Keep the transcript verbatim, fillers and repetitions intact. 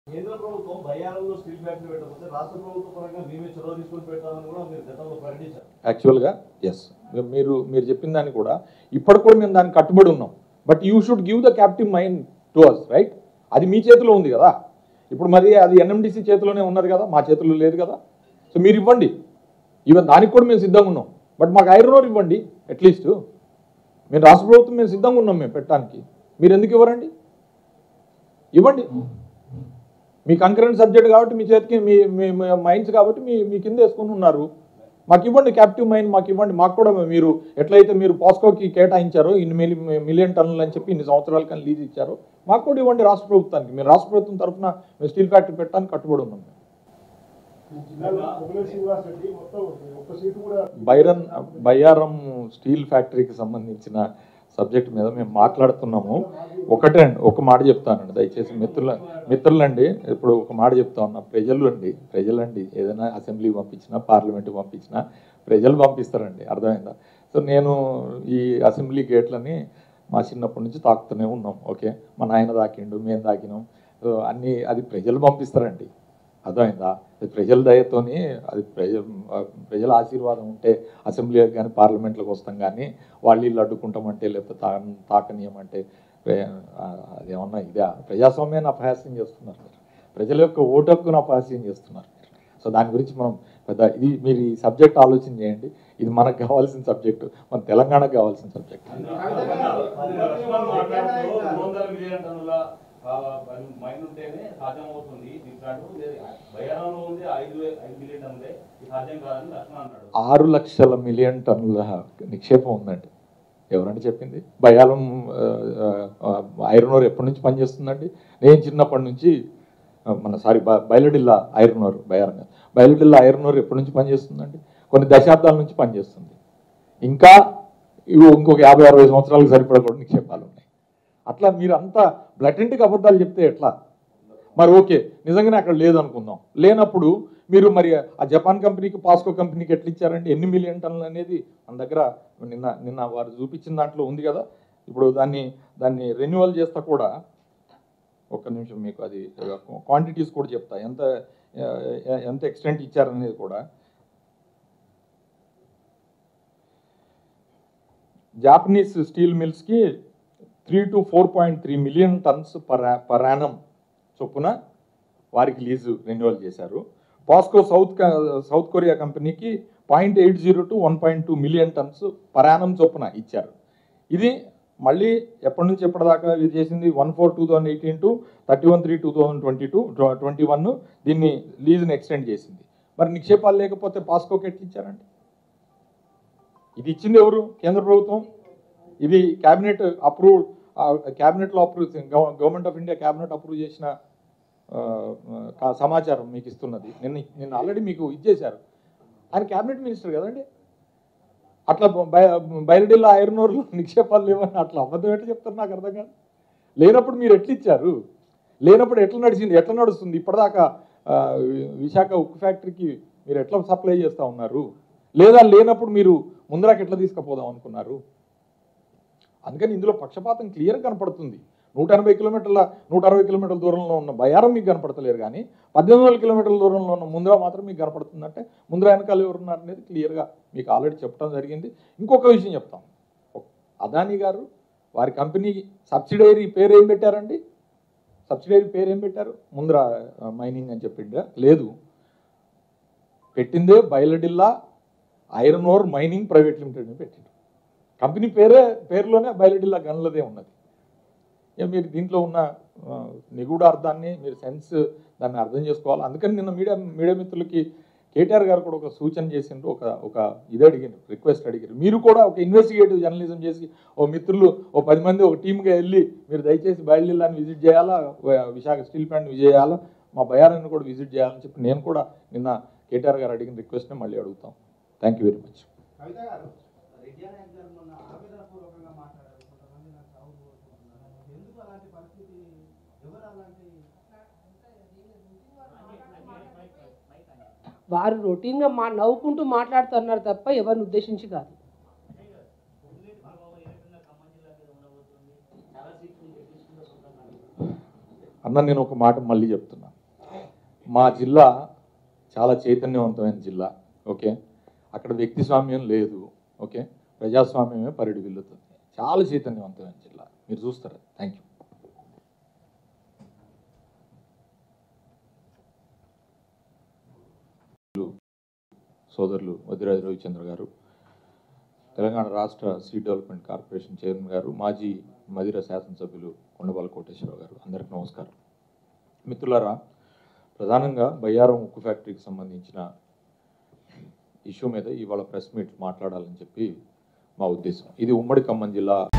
కేంద్ర ప్రభుత్వం బయ్యారంలో steel factory పెట్టకపోతే రాష్ట్ర ప్రభుత్వ పరంగా మేమే చొరవ తీసుకొని పెట్టాలని కూడా మీరు గతంలో ప్రకటించారు. యాక్చువల్గా ఎస్, మీరు మీరు చెప్పిన దాన్ని కూడా ఇప్పటికి కూడా మేము దానికి కట్టుబడి ఉన్నాం. But you should give the captive mine to us, right? అది మీ చేతిలో ఉంది కదా. ఇప్పుడు మరి అది ఎన్ఎండిసి చేతిలోనే ఉన్నది కదా, మా చేతిలో లేదు కదా. సో మీరు ఇవ్వండి, ఈవెన్ దానికి కూడా మేము సిద్ధంగా ఉన్నాం. బట్ మాకు ఐరన్ ఓర్ ఇవ్వండి అట్లీస్ట్. మేము రాష్ట్ర ప్రభుత్వం మేము సిద్ధంగా ఉన్నాం మేము పెట్టడానికి. మీరు ఎందుకు ఇవ్వరండి? ఇవ్వండి. మీ కంకరెంట్ సబ్జెక్ట్ కాబట్టి మీ చేతికి మీ మైన్స్ కాబట్టి మీ మీ కింద వేసుకుని ఉన్నారు. మాకు ఇవ్వండి క్యాప్టివ్ మైన్, మాకు ఇవ్వండి. మాకు కూడా మీరు ఎట్లయితే మీరు పాస్కోకి కేటాయించారో ఇన్ని మిలి మిలియన్ టన్నులు అని చెప్పి ఇన్ని సంవత్సరాల కానీ లీజ్ ఇచ్చారో మాకు కూడా ఇవ్వండి రాష్ట్ర ప్రభుత్వానికి. మీరు రాష్ట్ర ప్రభుత్వం తరఫున మేము స్టీల్ ఫ్యాక్టరీ పెట్టడానికి కట్టుబడి ఉన్నాం. బైరన్ బయ్యారం స్టీల్ ఫ్యాక్టరీకి సంబంధించిన సబ్జెక్ట్ మీద మేము మాట్లాడుతున్నాము. ఒకటే ఒక మాట చెప్తానండి దయచేసి మిత్రుల మిత్రులండి ఇప్పుడు ఒక మాట చెప్తా ఉన్నా. ప్రజలు అండి ప్రజలండి ఏదైనా అసెంబ్లీ పంపించినా పార్లమెంట్కి పంపించినా ప్రజలు పంపిస్తారండి, అర్థమైందా? సో నేను ఈ అసెంబ్లీ గేట్లని మా చిన్నప్పటి నుంచి తాకుతూనే ఉన్నాం. ఓకే, మా నాయన తాకిండు, మేము తాకినాం. సో అన్నీ అది ప్రజలు పంపిస్తారండి, అర్థమైందా? అది ప్రజల దయతోని, అది ప్రజ ప్రజల ఆశీర్వాదం ఉంటే అసెంబ్లీకి కానీ పార్లమెంట్లోకి వస్తాం. కానీ వాళ్ళు ఇల్లు అడ్డుకుంటామంటే లేకపోతే తా తాకనీయమంటే అదేమన్నా ఇదే ప్రజాస్వామ్యాన్ని అపహాస్యం చేస్తున్నారు మీరు. ప్రజల యొక్క ఓటు హక్కును అపహాస్యం చేస్తున్నారు మీరు. సో దాని గురించి మనం పెద్ద ఇది మీరు ఈ సబ్జెక్ట్ ఆలోచన చేయండి. ఇది మనకు కావాల్సిన సబ్జెక్టు, మన తెలంగాణకు కావాల్సిన సబ్జెక్ట్. మైన్ ఉంటేనే సాధ్యం అవుతుంది. ఆరు లక్షల మిలియన్ టన్నుల నిక్షేపం ఉందండి. ఎవరంటే చెప్పింది? బయ్యారం ఐరన్ ఓర్ ఎప్పటి నుంచి పనిచేస్తుందండి? నేను చిన్నప్పటి నుంచి మన sorry Bailadila iron ore Bayyaram Bailadila iron ore ఎప్పటి నుంచి పనిచేస్తుందండి? కొన్ని దశాబ్దాల నుంచి పనిచేస్తుంది. ఇంకా ఇవి ఇంకొక యాభై అరవై సంవత్సరాలకు సరిపడా కూడా నిక్షేపాలు ఉన్నాయి. అట్లా మీరు అంతా బ్లటెంట్గా అబద్ధాలు చెప్తే ఎట్లా? మరి ఓకే, నిజంగానే అక్కడ లేదనుకుందాం. లేనప్పుడు మీరు మరి ఆ జపాన్ కంపెనీకి పాస్కో కంపెనీకి ఎట్లా ఇచ్చారండి? ఎన్ని మిలియన్ టన్నులు అనేది మన దగ్గర నిన్న నిన్న వారు చూపించిన దాంట్లో ఉంది కదా. ఇప్పుడు దాన్ని దాన్ని రెన్యువల్ చేస్తా కూడా ఒక్క నిమిషం మీకు అది క్వాంటిటీస్ కూడా చెప్తా, ఎంత ఎంత ఎక్స్టెంట్ ఇచ్చారనేది కూడా. జాపనీస్ స్టీల్ మిల్స్కి three to four point three million tons per per annum చొప్పున వారికి లీజు రెన్యువల్ చేశారు. పాస్కో సౌత్ సౌత్ కొరియా కంపెనీకి point eight zero to one point two million tons per annum చొప్పున ఇచ్చారు. ఇది మళ్ళీ ఎప్పటి నుంచి ఎప్పటిదాకా ఇది చేసింది? One four two thousand eighteen to thirty one three two thousand twenty two twenty one దీన్ని లీజుని ఎక్స్టెండ్ చేసింది. మరి నిక్షేపాలు లేకపోతే పాస్కోకి ఎట్లా ఇచ్చారండి? ఇది ఇచ్చింది ఎవరు? కేంద్ర ప్రభుత్వం. ఇది క్యాబినెట్ అప్రూవ్ క్యాబినెట్లో approve government of India cabinet approve చేసిన సమాచారం మీకు ఇస్తున్నది. నిన్న నిన్న ఆల్రెడీ మీకు ఇచ్చేశారు. ఆయన క్యాబినెట్ మినిస్టర్ కదండి. అట్లా బయలుడిల్లా ఐరన్ ఓర్లో నిక్షేపాలు లేవని అట్లా అబద్ధం ఎట్లా చెప్తారు? నాకు అర్థం కాదు. లేనప్పుడు మీరు ఎట్లా ఇచ్చారు? లేనప్పుడు ఎట్లా నడిచింది? ఎట్లా నడుస్తుంది? ఇప్పటిదాకా విశాఖ ఉక్కు ఫ్యాక్టరీకి మీరు ఎట్లా సప్లై చేస్తూ ఉన్నారు? లేదా లేనప్పుడు మీరు ముందరాకి ఎట్లా తీసుకుపోదాం అనుకున్నారు? అందుకని ఇందులో పక్షపాతం క్లియర్గా కనపడుతుంది. నూట ఎనభై కిలోమీటర్ల నూట అరవై కిలోమీటర్ల దూరంలో ఉన్న బయ్యారం మీకు కనపడతలేరు, కానీ పద్దెనిమిది వందల కిలోమీటర్ల దూరంలో ఉన్న ముంద్రా మాత్రం మీకు కనపడుతుందంటే ముంద్రా వెనకాల ఎవరున్నారు అనేది క్లియర్గా మీకు ఆల్రెడీ చెప్పడం జరిగింది. ఇంకొక విషయం చెప్తాం. అదానీ గారు వారి కంపెనీ సబ్సిడరీ పేరు ఏం పెట్టారండి? సబ్సిడరీ పేరు ఏం పెట్టారు? ముంద్రా మైనింగ్ అని చెప్పిండా? లేదు, పెట్టిందే Bailadila iron ore mining private limited అని పెట్టిండు. కంపెనీ పేరే పేరులోనే బయలుడిల్లా గనులదే ఉన్నది. మీరు దీంట్లో ఉన్న నిగూఢ అర్థాన్ని మీరు సెన్స్ దాన్ని అర్థం చేసుకోవాలి. అందుకని నిన్న మీడియా మీడియా మిత్రులకి కేటీఆర్ గారు కూడా ఒక సూచన చేసిండ్రు, ఒక ఒక ఇది అడిగారు, రిక్వెస్ట్ అడిగారు. మీరు కూడా ఒక ఇన్వెస్టిగేటివ్ జర్నలిజం చేసి ఓ మిత్రులు ఓ పది మంది ఒక టీమ్గా వెళ్ళి మీరు దయచేసి బయలుడిల్లాని విజిట్ చేయాలా, విశాఖ స్టీల్ ప్లాంట్ విజిట్ చేయాలా, మా బయారాన్ని కూడా విజిట్ చేయాలని చెప్పి నేను కూడా నిన్న కేటీఆర్ గారు అడిగిన రిక్వెస్ట్ని మళ్ళీ అడుగుతాం. Thank you very much. వారు రొటీన్గా మా నవ్వుకుంటూ మాట్లాడుతున్నారు తప్ప ఎవరిని ఉద్దేశించి కాదు. అన్న నేను ఒక మాట మళ్ళీ చెప్తున్నా. మా జిల్లా చాలా చైతన్యవంతమైన జిల్లా. ఓకే, అక్కడ వ్యక్తి స్వామ్యం లేదు. ఓకే, ప్రజాస్వామ్యమే పరిడి విల్లుతుంది. చాలా చైతన్యవంతమైన జిల్లా, మీరు చూస్తారు. Thank you. సోదరులు వదిరాజు రవిచంద్ర గారు, తెలంగాణ రాష్ట్ర సీడ్ డెవలప్మెంట్ కార్పొరేషన్ చైర్మన్ గారు, మాజీ మదిర శాసనసభ్యులు కొండబాల కోటేశ్వరరావు గారు, అందరికీ నమస్కారం. మిత్రులారా, ప్రధానంగా బయ్యారం ఉక్కు ఫ్యాక్టరీకి సంబంధించిన ఇష్యూ మీద ఇవాళ ప్రెస్ మీట్ మాట్లాడాలని చెప్పి మా ఉద్దేశం. ఇది ఉమ్మడి ఖమ్మం జిల్లా